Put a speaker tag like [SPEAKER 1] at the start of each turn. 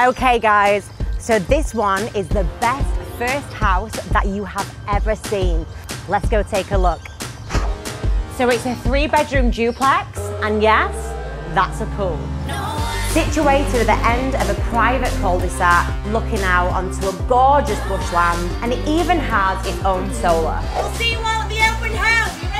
[SPEAKER 1] Okay guys, so this one is the best first house that you have ever seen. Let's go take a look. So it's a 3-bedroom duplex, and yes, that's a pool. Situated at the end of a private cul-de-sac, looking out onto a gorgeous bushland, and it even has its own solar.
[SPEAKER 2] We'll see you all at the open house.